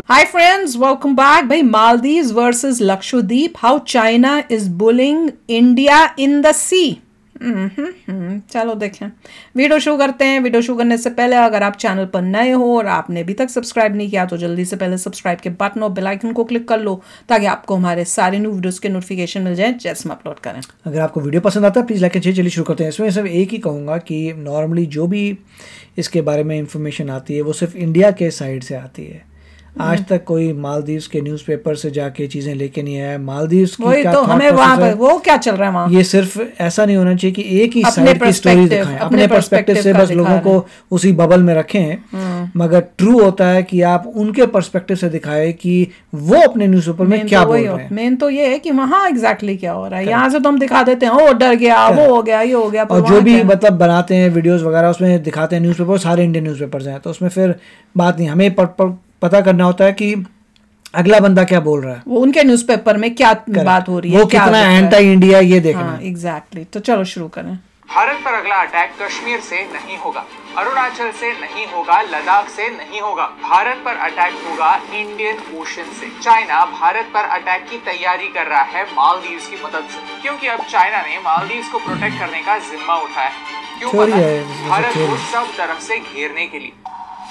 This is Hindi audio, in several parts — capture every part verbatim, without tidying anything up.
Hi friends, welcome back. भाई Maldives versus Lakshadweep, how China is bullying India in the sea. हम्म चलो देखें, वीडियो शुरू करते हैं। वीडियो शुरू करने से पहले अगर आप चैनल पर नए हो और आपने अभी तक सब्सक्राइब नहीं किया तो जल्दी से पहले सब्सक्राइब के बटन और बेल आइकन को क्लिक कर लो ताकि आपको हमारे सारे न्यू वीडियोस के नोटिफिकेशन मिल जाए जैसे हम अपलोड करें। अगर आपको वीडियो पसंद आता है प्लीज़ लाइक एंड शेयर। चलिए शुरू करते हैं। इसमें सिर्फ एक ही कहूँगा कि नॉर्मली जो भी इसके बारे में इंफॉर्मेशन आती है वो सिर्फ इंडिया के साइड से आती है। आज तक कोई मालदीव्स के न्यूज़पेपर से जाके चीजें लेके नहीं आया। मालदीव्स की क्या तो हमें वहाँ पर वो क्या चल रहा है वहाँ, ये सिर्फ ऐसा नहीं होना चाहिए कि एक ही साइड की स्टोरी दिखाएं, अपने पर्सपेक्टिव से बस लोगों को उसी बबल में रखें। मगर ट्रू होता है कि आप उनके पर्सपेक्टिव से दिखाएं कि वो अपने न्यूज़पेपर में क्या बोल रहे हैं। मेन तो ये है कि वहाँ एग्जैक्टली क्या हो रहा है। यहाँ से तो हम दिखा देते हैं ओ डर गया, वो हो गया, ये हो गया, और जो भी मतलब बनाते हैं वीडियोस वगैरह उसमें दिखाते हैं न्यूज़पेपर, सारे इंडियन न्यूज़पेपर्स हैं, तो उसमें फिर बात नहीं। हमें पर, पर, पता करना होता है कि अगला बंदा क्या बोल रहा है, वो उनके न्यूज़पेपर में क्या बात हो रही है, वो कितना एंटी इंडिया ये देखना। हाँ, एग्जैक्टली। तो चलो शुरू करें। भारत पर अगला अटैक कश्मीर से नहीं होगा, अरुणाचल से नहीं होगा, लद्दाख से नहीं होगा। भारत पर अटैक होगा इंडियन ओशन से। चाइना भारत पर अटैक की तैयारी कर रहा है मालदीव्स की मदद से, क्योंकि अब चाइना ने मालदीव्स को प्रोटेक्ट करने का जिम्मा उठाया है। क्यों पता है? भारत को सब तरफ से घेरने के लिए।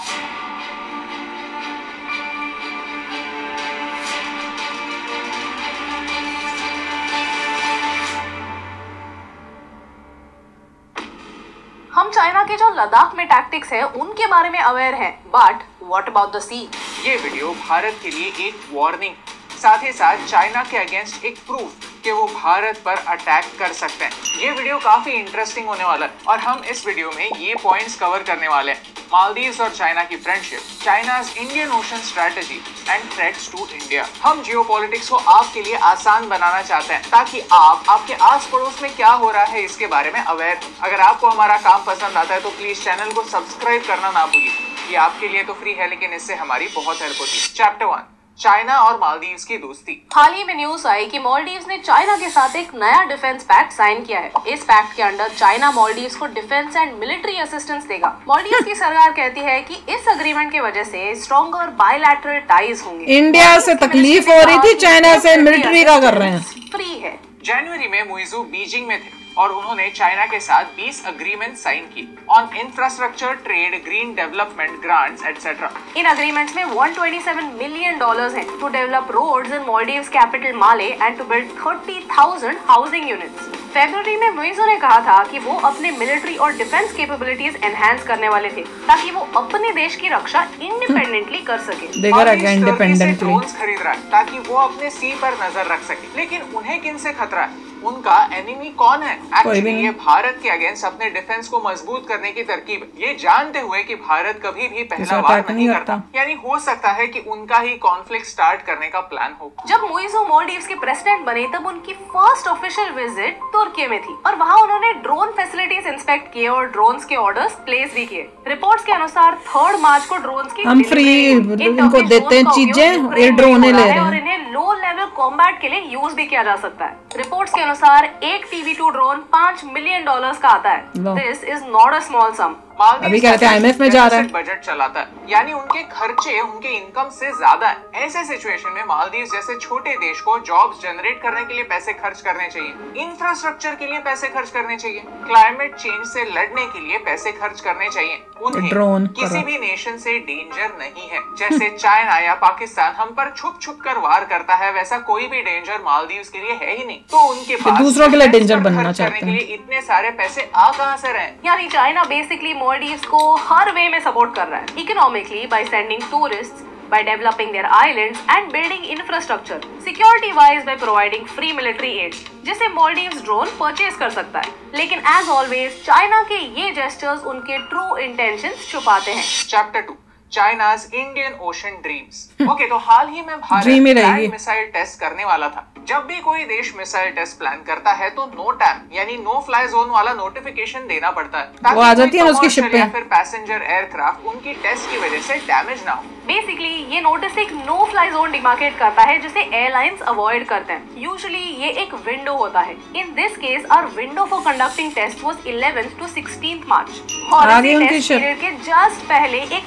हम चाइना के जो लद्दाख में टैक्टिक्स है उनके बारे में अवेयर हैं, but what about the sea? ये वीडियो भारत के लिए एक वार्निंग, साथ ही साथ चाइना के अगेंस्ट एक प्रूफ कि वो भारत पर अटैक कर सकते हैं। ये वीडियो काफी इंटरेस्टिंग होने वाला है और हम इस वीडियो में ये पॉइंट्स कवर करने वाले हैं। मालदीव्स और चाइना की friendship, China's Indian Ocean strategy and threats to India. हम जियोपॉलिटिक्स को आपके लिए आसान बनाना चाहते हैं ताकि आप आपके आस पड़ोस में क्या हो रहा है इसके बारे में अवेयर। अगर आपको हमारा काम पसंद आता है तो प्लीज चैनल को सब्सक्राइब करना ना भूलिए। ये आपके लिए तो फ्री है लेकिन इससे हमारी बहुत हेल्प होती है। चैप्टर वन, चाइना और मालदीव्स की दोस्ती। हाल ही में न्यूज आई कि मालदीव्स ने चाइना के साथ एक नया डिफेंस पैक्ट साइन किया है। इस पैक्ट के अंडर चाइना मालदीव्स को डिफेंस एंड मिलिट्री असिस्टेंस देगा। मालदीव्स की सरकार कहती है कि इस अग्रीमेंट की वजह से स्ट्रॉन्गर बायलैटरल टाइज होंगे। इंडिया से तकलीफ हो रही थी, चाइना से मिलिट्री का कर रहे हैं। फ्री है। जनवरी में मुइजू बीजिंग में थे और उन्होंने चाइना के साथ बीस अग्रीमेंट साइन किए on infrastructure, trade, green development, grants etcetera. इन अग्रीमेंट्स में एक सौ सत्ताईस मिलियन डॉलर्स हैं to develop roads in Maldives capital Male and to build तीस हज़ार हाउसिंग यूनिट्स। फरवरी में मुइजू ने कहा था कि वो अपने मिलिट्री और डिफेंस कैपेबिलिटीज एनहांस करने वाले थे ताकि वो अपने देश की रक्षा इंडिपेंडली कर सके। इंडिपेंडेंटली खरीद रहा है ताकि वो अपने सी पर नजर रख सके। लेकिन उन्हें किन से खतरा है? उनका एनिमी कौन है? एक्चुअली ये भारत के अगेंस्ट अपने डिफेंस को मजबूत करने की तरकीब है, ये जानते हुए कि भारत कभी भी पहला वार नहीं करता। यानी हो सकता है कि उनका ही कॉन्फ्लिक्ट स्टार्ट करने का प्लान हो। जब मुइजू मालदीव्स के प्रेसिडेंट बने तब उनकी फर्स्ट ऑफिशियल विजिट तुर्की में थी और वहाँ उन्होंने ड्रोन फैसिलिटीज इंस्पेक्ट किए और ड्रोन्स के ऑर्डर्स प्लेस भी किए। रिपोर्ट्स के अनुसार थर्ड मार्च को ड्रोन्स की हम फ्री इनको देते हैं चीजें, ये ड्रोन ले रहे हैं और इन्हें लो लेवल कॉम्बैट के लिए यूज भी किया जा सकता है। रिपोर्ट्स के अनुसार एक टी वी टू ड्रोन पाँच मिलियन डॉलर्स का आता है। This is not a small sum. अभी कहते हैं आईएमएफ में जा रहा है। बजट चलाता है, यानी उनके खर्चे उनके इनकम से ज्यादा है। ऐसे सिचुएशन में मालदीव्स जैसे छोटे देश को जॉब्स जनरेट करने के लिए पैसे खर्च करने चाहिए, इंफ्रास्ट्रक्चर के लिए पैसे खर्च करने चाहिए, क्लाइमेट चेंज से लड़ने के लिए पैसे खर्च करने चाहिए। उन्हें ड्रोन किसी भी नेशन से डेंजर नहीं है। जैसे चाइना या पाकिस्तान हम पर छुप छुप कर वार करता है, वैसा कोई भी डेंजर मालदीव्स के लिए है ही नहीं। तो उनके पास दूसरों के लिए डेंजर बनना चाहते हैं। इतने सारे पैसे आ कहां से रहे? यानी चाइना बेसिकली मालदीव्स को हर वे में सपोर्ट कर रहा है। Economically by sending tourists, by developing their islands and building infrastructure, security wise by providing free military aid, जिसे मालदीव्स ड्रोन परचेज कर सकता है। लेकिन एज ऑलवेज चाइना के ये जेस्चर्स उनके ट्रू इंटेंशंस छुपाते हैं। Chapter two, China's Indian Ocean dreams. Okay, तो हाल ही में भारत मिसाइल टेस्ट करने वाला था। जब भी कोई देश मिसाइल टेस्ट प्लान करता है तो नो टैम यानी नो फ्लाई जोन वाला नोटिफिकेशन देना पड़ता है वो आ जाती है ना उसकी शिप पे, या फिर पैसेंजर एयरक्राफ्ट उनकी टेस्ट की वजह से डैमेज ना हो। बेसिकली ये नोटिस एक नो फ्लाई जोन डिमार्केट करता है जिसे एयरलाइंस अवॉइड करते हैं। यूजुअली ये एक विंडो होता है। In this case our window for conducting test was eleventh to sixteenth March और इस टेस्ट पीरियड के जस्ट पहले एक चाइनीज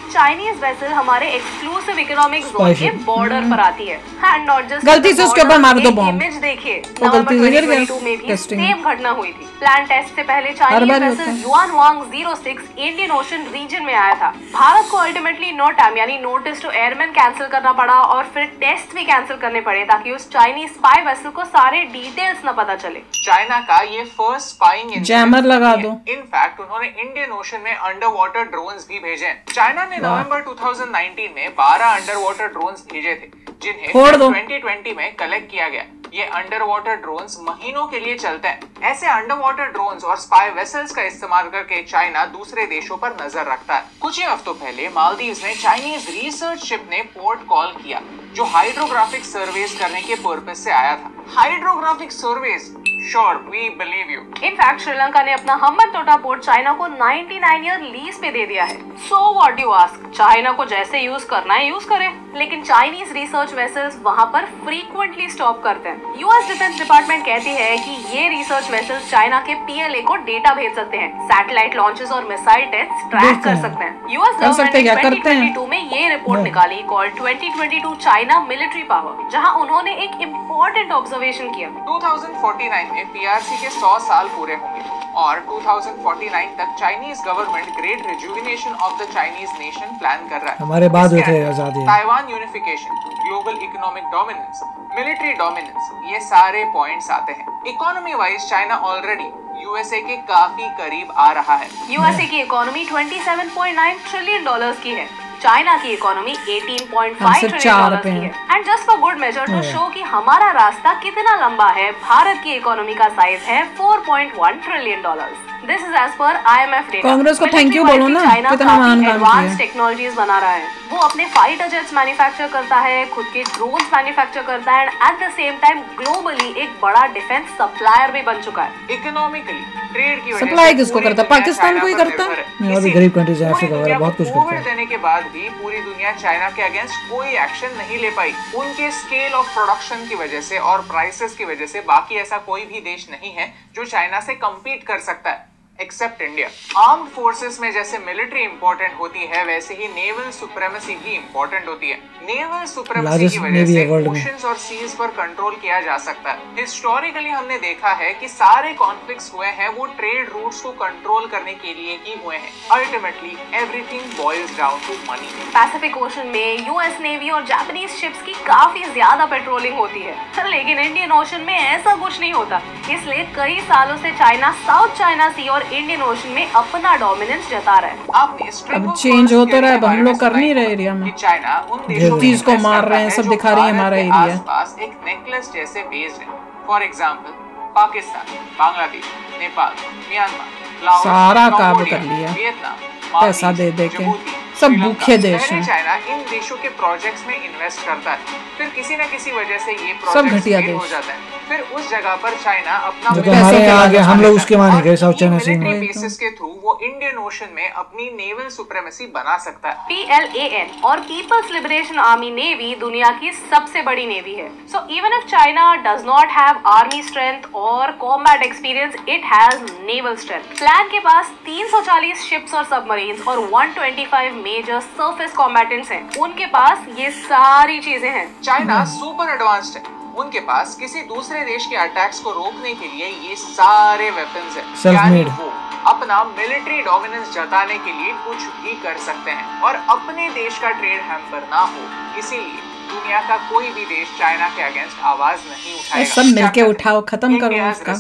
चाइनीज वेसल हमारे एक्सक्लूसिव इकोनॉमिक जोन के बॉर्डर पर आती है एंड नॉट जस्ट गलती से उसके ऊपर मार दो बॉम्ब। इमेज देखिए, वो गलती से गिर गया। में भी सेम घटना हुई थी। प्लान टेस्ट से पहले Chinese vessel Yuan Wang zero six Indian Ocean region में आया था। भारत को अल्टीमेटली नो टाइम यानी नोटिस टू एयरमैन कैंसिल करना पड़ा और फिर टेस्ट भी कैंसिल करने पड़े ताकि उस चाइनीज स्पाई वेसल को सारे डिटेल्स न पता चले। चाइना का ये फर्स्ट स्पाइंग जैमर लगा दो। इनफैक्ट उन्होंने इंडियन ओशन में अंडर वाटर ड्रोन्स भी भेजे। चाइना ने नवंबर दो हज़ार उन्नीस में बारह अंडर वाटर ड्रोन्स भेजे थे जिन्हें दो हज़ार बीस में कलेक्ट किया गया। ये अंडर वाटर ड्रोन्स महीनों के लिए चलते हैं। ऐसे अंडर वाटर ड्रोन्स और स्पाई वेसल्स का इस्तेमाल करके चाइना दूसरे देशों पर नजर रखता है। कुछ ही हफ्तों पहले मालदीव्स में चाइनीज रिसर्च शिप ने पोर्ट कॉल किया जो हाइड्रोग्राफिक सर्वेस करने के पर्पस से आया था। Hydrographic surveys, sure we believe you. In fact Sri Lanka ने अपना हम्बनटोटा पोर्ट चाइना को निन्यानवे ईयर लीज पे दे दिया है। So what you ask, China को जैसे यूज करना है यूज करे, लेकिन चाइनीज रिसर्च वेसल्स वहां पर फ्रीक्वेंटली स्टॉप करते हैं। यूएस डिफेंस डिपार्टमेंट कहती है कि ये रिसर्च वेसल्स चाइना के पीएलए को डेटा भेज सकते हैं, सैटेलाइट लॉन्चेस और मिसाइल टेस्ट ट्रैक कर सकते हैं। यूएस गवर्नमेंट ने ट्वेंटी ट्वेंटी टू में ये रिपोर्ट निकाली called twenty twenty two China military power, जहां उन्होंने एक इम्पोर्टेंट ऑब्जर्वेशन किया। दो हज़ार उनचास में पीआरसी के सौ साल पूरे होंगे और दो हज़ार उनचास तक Chinese government great rejuvenation of the Chinese nation plan कर रहा है। हमारे बाद हुए थे आजादी, Taiwan unification, global economic dominance, military dominance, ये सारे पॉइंट्स आते हैं। Economy wise China already USA के काफी करीब आ रहा है। यूएसए की इकोनॉमी सत्ताईस पॉइंट नौ ट्रिलियन डॉलर्स की है। चाइना की इकोनॉमी अठारह पॉइंट पाँच ट्रिलियन डॉलर्स की है। And just for good measure to show कि हमारा रास्ता कितना लंबा है, भारत की इकोनॉमी का साइज है चार पॉइंट एक trillion dollars. This is as per I M F data. Congress को थैंक यू बोलो ना, कितना महान काम किया है। टेक्नोलॉजीज बना रहा है, वो अपने फाइटर जेट्स मैन्युफैक्चर करता है, खुद के ड्रोन्स मैन्युफैक्चर करता है and at the same time globally एक बड़ा डिफेंस सप्लायर भी बन चुका है। इकोनॉमिकली ट्रेड की वजह से सप्लाई किसको करता है? पाकिस्तान को ही करता है। और भी गरीब कंट्रीज हैं, अफ्रीका वगैरह बहुत कुछ करते हैं। देने के बाद भी पूरी दुनिया चाइना के अगेंस्ट कोई एक्शन नहीं ले पाई। उनके स्केल ऑफ प्रोडक्शन की वजह से और प्राइसेस की वजह से बाकी ऐसा कोई भी देश नहीं है जो चाइना से कम्पीट कर सकता है एक्सेप्ट इंडिया। आर्म्ड फोर्सेस में जैसे मिलिट्री इंपॉर्टेंट होती है वैसे ही नेवल सुप्रीमेसी भी इंपॉर्टेंट होती है। नेवल सुप्रीमेसी की वजह से ओशंस और सीज पर कंट्रोल किया जा सकता है। हिस्टोरिकली हमने देखा है कि सारे कॉन्फ्लिक्ट्स हुए हैं वो ट्रेड रूट्स को कंट्रोल करने के लिए ही हुए हैं। Ultimately everything boils down to money. Pacific Ocean में यूएस नेवी और जापानीज शिप्स की काफी ज्यादा पेट्रोलिंग होती है, लेकिन इंडियन ओशन में ऐसा कुछ नहीं होता। इसलिए कई सालों से चाइना साउथ चाइना सी और इंडियन ओशन में अपना डोमिनेंस जता रहा है। आपने अब चेंज होता रहा है, हम लोग कर नहीं रहे एरिया में। चाइना उन देशों चीज को मार रहे हैं, सब दिखा रही है हमारा एरिया। आसपास एक नेकलेस जैसे बेस्ड है। For example Pakistan, Bangladesh, Nepal, Myanmar, Laos, सारा काम कर लिया, वियतनाम, पैसा दे दे के सब भूखे देश हैं। चाइना इन देशों के प्रोजेक्ट्स में इन्वेस्ट करता है, फिर किसी न किसी वजह से ये सब घटिया प्रोजेक्ट देश हो जाता है। फिर उस जगह पर चाइना अपना जो हमारे आगे हम लोग उसके माने गए South China Sea military bases के थ्रू वो इंडियन ओशन में अपनी नेवल सुप्रीमेसी बना सकता है। पी एल ए एन और पीपल्स लिबरेशन आर्मी नेवी दुनिया की सबसे बड़ी नेवी है। So even if China does not have army strength और combat experience, it has naval strength. Plan के पास तीन सौ चालीस शिप्स और सबमरीन्स और एक सौ पच्चीस मेजर सरफेस कॉम्बैटेंट्स हैं। उनके पास ये सारी चीजें हैं। चाइना सुपर एडवांस्ड है, उनके पास किसी दूसरे देश के अटैक्स को रोकने के लिए ये सारे वेपन्स हैं। यानी वो अपना मिलिट्री डोमिनेंस जताने के लिए कुछ भी कर सकते हैं और अपने देश का ट्रेड हैम्पर ना हो, इसीलिए दुनिया का कोई भी देश चाइना के अगेंस्ट आवाज नहीं उठाएगा। सब मिलके उठाओ, खत्म करो उसका।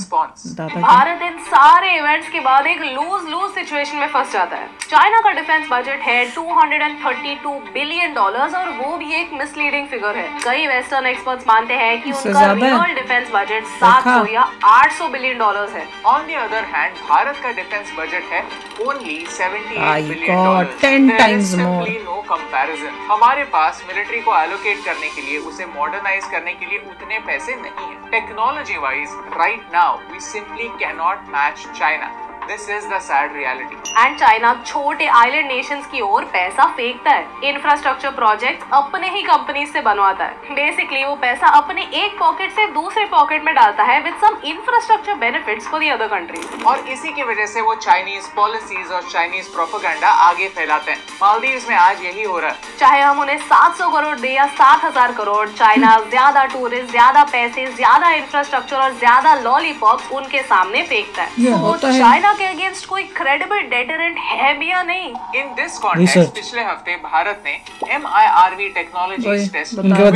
भारत इन सारे इवेंट्स के बाद एक लूज लूज सिचुएशन में फंस जाता है। चाइना का डिफेंस बजट है दो सौ बत्तीस बिलियन डॉलर्स और वो भी एक मिसलीडिंग फिगर है। कई वेस्टर्न एक्सपर्ट्स मानते हैं कि उनका रियल डिफेंस बजट सात सौ या आठ सौ बिलियन डॉलर्स है। ऑन द अदर हैंड भारत का डिफेंस बजट है ओनली अठहत्तर billion dollars. Ten times more. No comparison. हमारे पास मिलिट्री को एलोकेट करने के लिए, उसे मॉडर्नाइज करने के लिए उतने पैसे नहीं है। Technology wise right now we simply can not match China. This is the sad reality. And China छोटे आइलैंड नेशंस की ओर पैसा फेंकता है, इंफ्रास्ट्रक्चर प्रोजेक्ट अपने ही कंपनी से बनवाता है। बेसिकली वो पैसा अपने एक पॉकेट से दूसरे पॉकेट में डालता है with some infrastructure benefits for the other countries. और इसी की वजह से वो चाइनीज पॉलिसीज और चाइनीज प्रोपेगेंडा आगे फैलाते हैं। मालदीव्स में आज यही हो रहा है। चाहे हम उन्हें सात सौ करोड़ दे या सात हजार करोड़, चाइना ज्यादा टूरिस्ट, ज्यादा पैसे, ज्यादा इंफ्रास्ट्रक्चर और ज्यादा लॉलीपॉप्स उनके सामने फेंकता है। तो चाइना के अगेंस्ट कोई क्रेडिबल डेटरेंट है भी या नहीं? इन दिस कॉन्टेक्स्ट पिछले हफ्ते भारत ने M I R V technologies test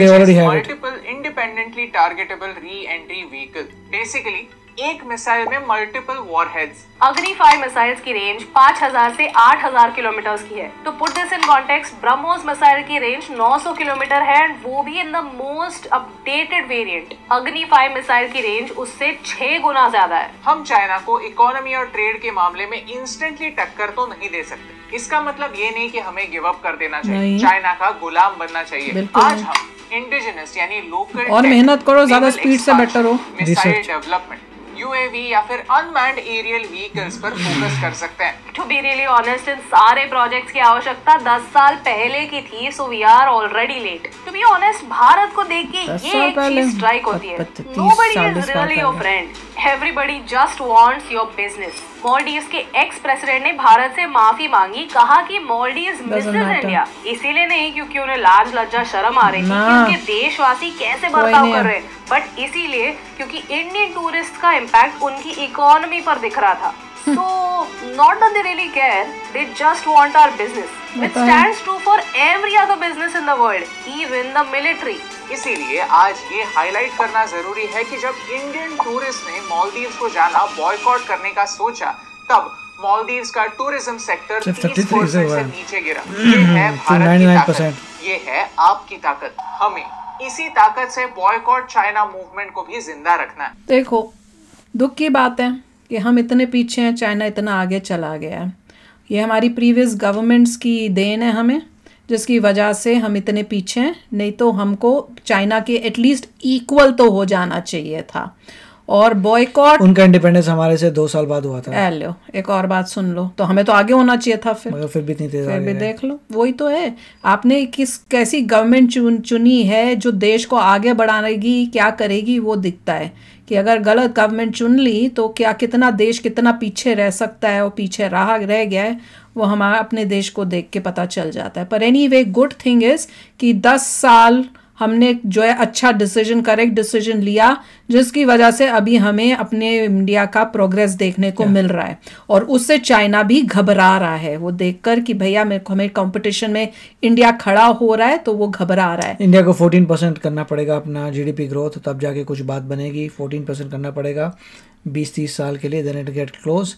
multiple independently targetable re entry vehicle, basically एक मिसाइल में multiple warheads. Agni five missiles की रेंज पाँच हज़ार से आठ हज़ार किलोमीटर की है। तो put this in context, BrahMos missile की रेंज नौ सौ किलोमीटर है, एंड वो भी in the most updated variant. Agni five missile की रेंज उससे छह गुना ज्यादा है। हम चाइना को इकोनॉमी और ट्रेड के मामले में इंस्टेंटली टक्कर तो नहीं दे सकते। इसका मतलब ये नहीं कि हमें गिव अप कर देना चाहिए, चाइना का गुलाम बनना चाहिए। आज हम इंडिजिनस यानी लोकल और मेहनत करो, ज्यादा स्पीड से बेटर हो, मिसाइल डेवलपमेंट, यूएवी या फिर अनमैन्ड एरियल व्हीकल्स पर फोकस कर सकते हैं। टू बी रियली ऑनेस्ट, इन सारे प्रोजेक्ट्स की आवश्यकता दस साल पहले की थी, so we are already late. To be honest, भारत को देख के ये एक चीज स्ट्राइक होती है, nobody is really your friend, everybody just wants your business. Maldives के एक्स प्रेसिडेंट ने भारत से माफी मांगी, कहा कि मालदीव्स मिसेस इंडिया, इसीलिए नहीं क्योंकि उन्हें लाज लज्जा शर्म आ रही थी कि उनके देशवासी कैसे बर्ताव कर रहे हैं, बट इसीलिए क्योंकि इंडियन टूरिस्ट का इम्पैक्ट उनकी इकोनॉमी पर दिख रहा था। So not that they really care, they just want our business, which stands true for every other business in the world, even the military. इसीलिए आज ये हाईलाइट करना जरूरी है कि जब इंडियन टूरिस्ट ने मालदीव्स को जाना बॉयकॉट करने का सोचा, तब मालदीव्स का टूरिज्म सेक्टर तीस परसेंट से नीचे गिरा। ये है भारत की ताकत, ये है आपकी ताकत। हमें इसी ताकत से बॉयकॉट चाइना मूवमेंट को भी जिंदा रखना है। देखो, दुख की बात है कि हम इतने पीछे हैं, चाइना इतना आगे चला गया है। ये हमारी प्रीवियस गवर्नमेंट्स की देन है हमें, जिसकी वजह से हम इतने पीछे हैं। नहीं तो हमको चाइना के एटलीस्ट इक्वल तो हो जाना चाहिए था। और बॉयकॉट, उनका इंडिपेंडेंस हमारे से दो साल बाद हुआ था। लो, एक और बात सुन लो, तो हमें तो आगे होना चाहिए था। फिर मगर फिर भी इतनी तेज फिर भी देख लो, वही तो है। आपने किस कैसी गवर्नमेंट चुन चुनी है जो देश को आगे बढ़ाएगी, क्या करेगी, वो दिखता है। कि अगर गलत गवर्नमेंट चुन ली तो क्या कितना देश कितना पीछे रह सकता है, और पीछे रहा रह गया है, वो हमारा अपने देश को देख के पता चल जाता है। पर anyway, good thing is कि दस साल हमने जो है अच्छा डिसीजन, करेक्ट डिसीजन लिया, जिसकी वजह से अभी हमें अपने इंडिया का प्रोग्रेस देखने को मिल रहा है। और उससे चाइना भी घबरा रहा है, वो देखकर कि भैया मेरे को हमें कंपटीशन में इंडिया खड़ा हो रहा है, तो वो घबरा रहा है। इंडिया को चौदह परसेंट करना पड़ेगा अपना जीडीपी ग्रोथ, तब जाके कुछ बात बनेगी। चौदह परसेंट करना पड़ेगा बीस तीस साल के लिए, देन इट गेट क्लोज।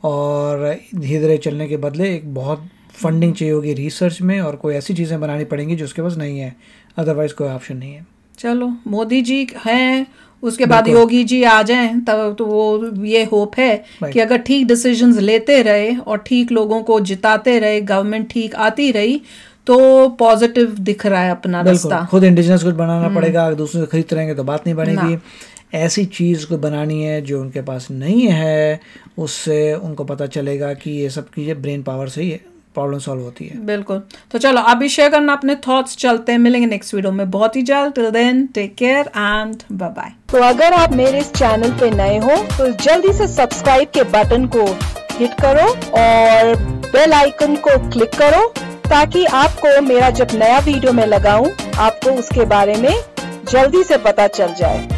और धीरे धीरे चलने के बदले एक बहुत फंडिंग चाहिए होगी रिसर्च में, और कोई ऐसी चीज़ें बनानी पड़ेंगी जो उसके पास नहीं है, अदरवाइज कोई ऑप्शन नहीं है। चलो, मोदी जी हैं, उसके बाद योगी जी आ जाएं, तब तो वो ये होप है कि अगर ठीक डिसीजंस लेते रहे और ठीक लोगों को जिताते रहे, गवर्नमेंट ठीक आती रही, तो पॉजिटिव दिख रहा है अपना रास्ता। खुद इंडिजिनस कुछ बनाना पड़ेगा, अगर दूसरों से खरीदते रहेंगे तो बात नहीं बनेगी। ऐसी चीज़ को बनानी है जो उनके पास नहीं है, उससे उनको पता चलेगा कि ये सब चीज़ें ब्रेन पावर से ही प्रॉब्लम सॉल्व होती है। बिल्कुल। तो चलो, आप भी शेयर करना अपने थॉट्स। चलते हैं, मिलेंगे नेक्स्ट वीडियो में बहुत ही जल्द। Till then, take care and bye bye. तो अगर आप मेरे इस चैनल पे नए हो तो जल्दी से सब्सक्राइब के बटन को हिट करो और बेल आइकन को क्लिक करो, ताकि आपको मेरा जब नया वीडियो मैं लगाऊं, आपको उसके बारे में जल्दी से पता चल जाए।